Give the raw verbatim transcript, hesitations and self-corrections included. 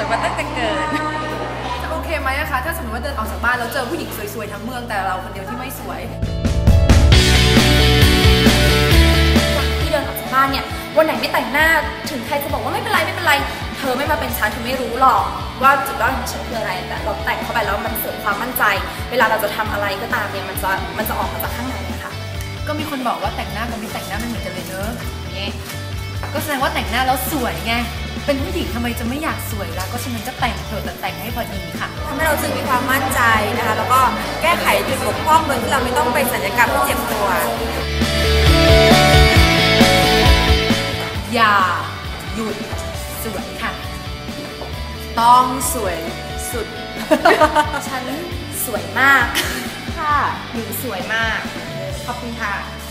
วยมาตั้งแต่เกิดจะโอเคไหมอะคะถ้าสมมติว่าเดินออกจากบ้านแล้วเจอผู้หญิงสวยๆทั้งเมืองแต่เราคนเดียวที่ไม่สวยที่เดินออกจากบ้านเนี่ยวันไหนไม่แต่งหน้าถึงใครจะบอกว่าไม่เป็นไรไม่เป็นไรเธอไม่มาเป็นฉันเธอไม่รู้หรอกว่าจุดด้อยของฉันคืออะไรแต่เราแต่งเข้าไปแล้วมันเสริมความมั่นใจเวลาเราจะทำอะไรก็ตามเนี่ยมันจะมันจะออกมาจากข้างในค่ะก็มีคนบอกว่าแต่งหน้ากับไม่แต่งหน้ามันเหมือนกันเลยเนอะนี่ก็แสดงว่าแต่งหน้าแล้วสวยไงเป็นผู้หญิงทำไมจะไม่อยากสวยล่ะก็ฉะนั้นก็แต่งเถอะแต่แต่งให้พอดีค่ะทำให้เรารู้สึกมีความมั่นใจนะคะแล้วก็แก้ไขจุดบกพร่องโดยที่เราไม่ต้องไปศัลยกรรมที่เจ็บตัวอย่าหยุดสวยค่ะต้องสวยสุดฉันสวยมากค่ะหนูสวยมากขอบคุณค่ะ